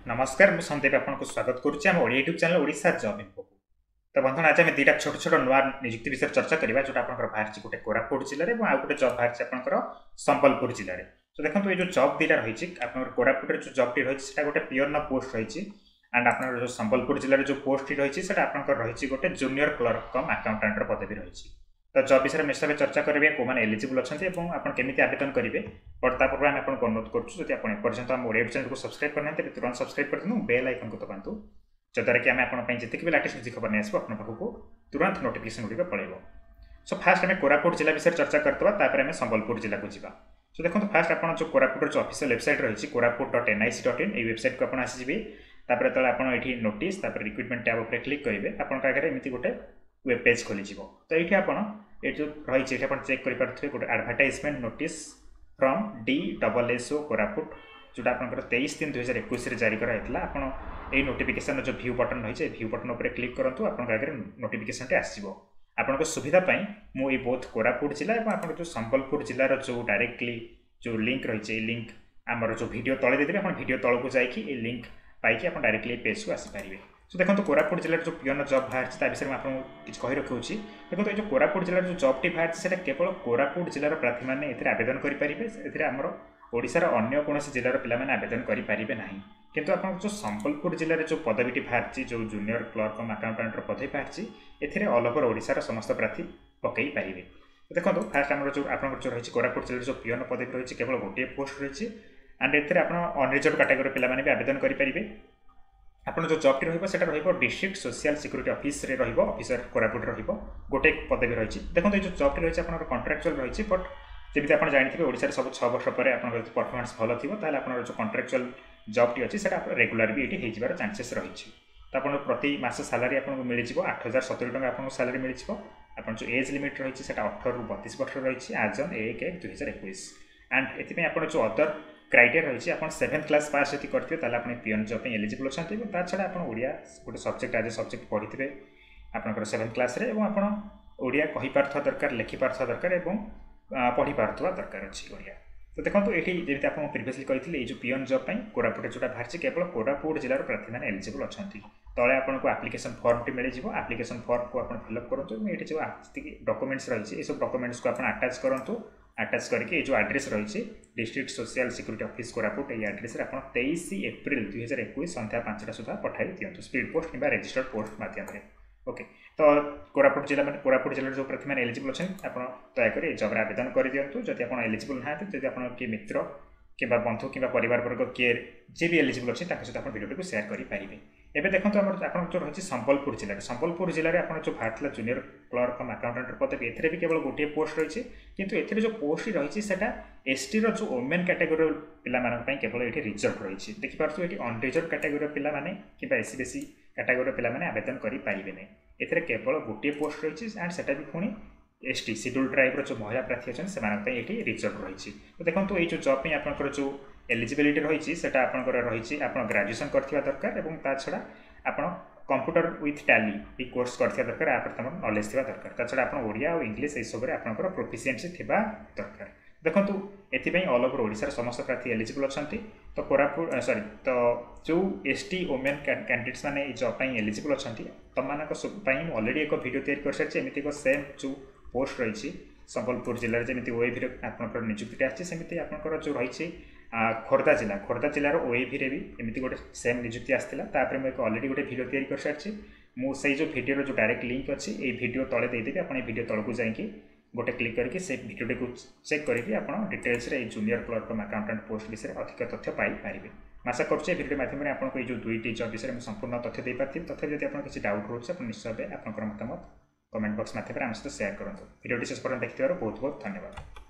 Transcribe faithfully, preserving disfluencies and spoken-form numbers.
नमस्कार मु संदीप आपको स्वागत करुच्ची आम Odia YouTube channel Odisha job info को। तो बंधु आज आम दुटा छोट छोट नुआ नियुक्ति विषय चर्चा करवा जो बाहर गोटे कोरापुट जिले में आउ गोटे जॉब बाहर आपंकर संबलपुर जिले में। तो देखो ये जो जॉब दुटा रही आप कोरापुट जो जॉब टी रही गोटे पियन पोस्ट रही एंड आप जो संबलपुर जिले में जो पोस्ट रही आपंकर रही गोटे जूनियर क्लर्क कम अकाउंटेंट पदवी रही। तो जॉब विषय में निश्चय चर्चा करेंगे कौन एलिजिबल अच्छा आप केमी आवेदन करेंगे बट ता पूर्व आपको अनुरोध करें आम ओडिया चैनल को सब्सक्राइब करना तुरंत सब्सक्राइब कर दूँ बेल आइकन को दबातु जद्वारा कि आम आप जितने भी लाटेस्ट म्यूजिक खबर नहीं आसो आप तुरंत नोटिफिकेशन गुड़िक पड़ेगा। सो फास्ट आम कोरापुट जिला विषय चर्चा करते आम संबलपुर जिला को जावा। सो देखो फास्ट आप जो कोरापुट जो ऑफिशियल वेबसाइट रही कोरापुट डट एन आई सी डट इन ये वेबसाइट को आप आसीजे तापर जो आप नोटिस रिक्रुटमेंट टैब पर क्लिक करेंगे आपंक आगे एमती गोटे वेब पेज खोली तो ये आप ये जो रही चेक करेंगे गोटे advertisement notice from D double S O Koraput जोटा आप तेईस तीन दुई हजार एक जारी कराइला आप नोटिफिकेशन जो व्यू बटन रही व्यू बटन उपर क्लिक करूँ आप नोटिफिकेशन आसो आपन सुविधा मुझे बोथ कोरापुट जिला और आप जो संबलपुर जिलार जो डायरेक्टली जो लिंक रही लिंक आमर जो वीडियो तले देते आप वीडियो तल को जाकि लिंक पाई आप डायरेक्टली पेज को आसीपारे। तो देखो कोरापुट जिले जो पियन जॉब बाहर विषय में आपको किसी कही रखुच्छी देखो ये जो कोरापुट जिले जो जॉब टी बाहर से केवल कोरापुट जिलार प्रार्थी मैंने आवेदन करेंगे आमर ओडिशार अन्य कौन जिलार पे आवेदन करेंगे ना किंतु आप जो संबलपुर जिले में जो पदवीटी बाहर जो जूनियर क्लर्क अकाउंटेंट पदवी बाहर ए ऑल ओवर ओडिशार समस्त प्रार्थी पकई पारे। देखो फास्ट आम जो आप जो रही कोरापुट जिले जो पियन पदवी रही केवल गोटे पोस्ट रही एंड ए अनरिजर्व कैटेगोरी पे आवेदन करेंगे। आप जो जॉब टी रही डिस्ट्रिक्ट सोशल सिक्यूरीटी ऑफिस रे रहिबो ऑफिसर कोरापुट रहिबो गोटे पदवी रही। देखो ये जो जॉब टी रही आप कॉन्ट्रैक्चुअल रही बट जमी आप जानते हैं ओडिशा सब छह वर्ष पर आप परफॉर्मेंस भल थी आप जो कॉन्ट्रैक्चुअल जॉब टी अच्छी रेगुलर भी ये हो चांसेस रही। तो आप प्रति मास सालारी आपको मिल जाए आठ हजार सतुरी टाँग आपको सालारी मिल आप जो एज लिमिट रही अठर रु बतीस वर्ष रही आज ऑन एक एक दुई हजार एक एंड ये आप जो अदर क्राइटेरिया रही आप सेवेन्थ क्लास पास यदि करते आप पियन जॉब एलिजिबल अच्छा ता छड़ा आप ओडिया गोटे सब्जेक्ट आज सब्जेक्ट पढ़ी थे आपंकर सेवेन्थ क्लास रे और आप ओडिया कही पार्थ दरकार लिखि पार्थ दरकार और पढ़ी पार्थ दरकार अच्छी ओडिया। तो देखो ये जमी आप प्रिवियसली कही जो पियन जॉब कोरापुट जोटा बाहर केवल कोरापुट जिलार प्रार्थी मैंने एलिजिबल अच्छा तले आपको आप्लिकेशन फॉर्म टी मिल जाए आप्लिकेशन फॉर्म को आप फिलअप करूँ ये जो डॉक्यूमेंट्स रही सब डॉक्यूमेंट्स को आप अटैच करूँ अटैच करके जो एड्रेस रही district social security office Koraput ये एड्रेस आप तेईस एप्रिल दुई हजार एक संध्या पांचटा सुधा पठाई दिंतु स्पीड पोस्ट कि रजिस्टर्ड पोस्ट मध्यम। ओके तो कोरापुट जिला में कोरापुट जिले जो प्रार्थी मैंने एलिजिबल अच्छा आप दयाकोरी जब आवेदन कर दिंतु जब आप एलिजिबल ना जब आप किए मित्र कि बंधु कि परिवार वर्ग किए जी भी एलिजिबल अच्छे सहित आप भिडियो को शेयर करेंगे। एवं देखो आप जो रही संबलपुर जिले संबलपुर जिले में आप जो बाहर जूनियर क्लर्क अकाउंटेंट पदवी ए भी केवल गोटे पोस्ट रही किंतु ए जो पोस्ट रही है एस टी जो वोमेन कैटेगोरी पे केवल ये रिजर्व रही देखिपुर ये अनरिजर्व कैटेगोरी पे कि एस सी बेसी कैटेगोरी पे आवेदन करेंगे ए केवल गोटे पोस्ट रही एंड से भी पुणी एस टी शेड्यूल ट्राइब्र जो महिला प्रार्थी अच्छे से रिजर्व रही। तो देखो ये जो जॉब में आपंकर जो एलिजिबिलिटी रही है आपंकर रही आप ग्रेजुएशन करथिबा दरकार और ता छड़ा आप कंप्यूटर विथ टैली ये कोर्स करथिबा दरकार आप नॉलेज थिबा दरकार ता छड़ा आप ओडिया और इंग्लिश सब आपंकर प्रोफिशिएंसी थिबा दरकार। देखो ये ऑल ओवर ओडिशार समस्त प्रार्थी एलिजिबल अच्छा तो कोरापुट सॉरी तो जो एस टी वोमेन कैंडिडेट्स मैंने जॉब एलिजिबल अच्छा तुम अलरेडी एक वीडियो तैयारी कर सारी एमती एक सेम जो पोस्ट रही संबलपुर जिले में जमी ओएवी आप निजुक्ति आसमी आपंकर जो रही खोर्धा जिला खोर्धा जिलार ओएवी भी एमती गोटे सेम निजुक्ति आसाला मुझे अलरेडी गोटे वीडियो तैयारी कर सारी मुझे जो वीडियो जो डायरेक्ट लिंक अच्छी ये वीडियो तले देदेवी आप वीडियो तल को जाकि गोटे क्लिक करके से वीडियो को चेक करके आप डिटेल्स रे जूनियर क्लर्क अकाउंटेंट पोस्ट विषय अधिक तथ्य पाइपर। आशा करुच्छे वीडियो माध्यम आपको जो दुईटी जॉब विषय में संपूर्ण तथ्य दे पार्थिव तथा जब आप किसी डाउट रोचे आप निश्चय आप मतामत कमेंट बॉक्स माध्यम आम सहित शेयर करूँ। वीडियो शेष पर्यटन देखिए बहुत बहुत धन्यवाद।